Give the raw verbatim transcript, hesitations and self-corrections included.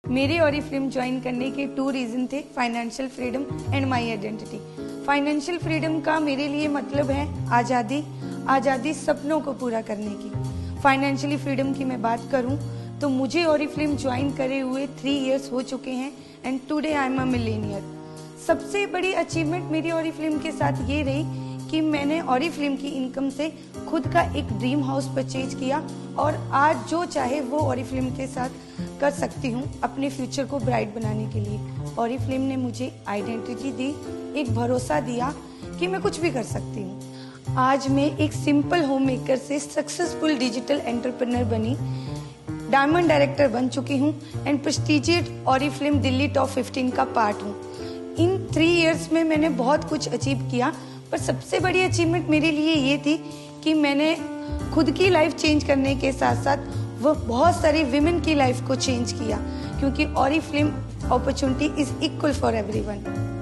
मेरे और film join करने के टू रीजन थे, financial freedom and my identity. Financial freedom का मेरे लिए मतलब है आज़ादी, आज़ादी सपनों को पूरा करने की। फाइनेंशियली फ्रीडम की मैं बात करूं तो मुझे और फिल्म ज्वाइन करे हुए थ्री इयर्स हो चुके हैं and today I am a millionaire. सबसे बड़ी अचीवमेंट मेरी और फिल्म के साथ ये रही कि मैंने और फिल्म की इनकम से खुद का एक ड्रीम हाउस परचेज किया और आज जो चाहे वो और फिल्म के साथ कर सकती हूँ अपने फ्यूचर को ब्राइट बनाने के लिए। और फिल्म ने मुझे आइडेंटिटी दी, एक भरोसा दिया कि मैं कुछ भी कर सकती हूँ। आज मैं एक सिंपल होम मेकर से सक्सेसफुल डिजिटल एंटरप्रेन्योर बनी, डायमंड डायरेक्टर बन चुकी हूँ एंड प्रेस्टीजियस और फिल्म दिल्ली टॉप फिफ्टीन का पार्ट हूँ। इन थ्री इयर्स में मैंने बहुत कुछ अचीव किया, पर सबसे बड़ी अचीवमेंट मेरे लिए ये थी कि मैंने खुद की लाइफ चेंज करने के साथ साथ वो बहुत सारी विमेन की लाइफ को चेंज किया, क्योंकि और film opportunity is equal for everyone.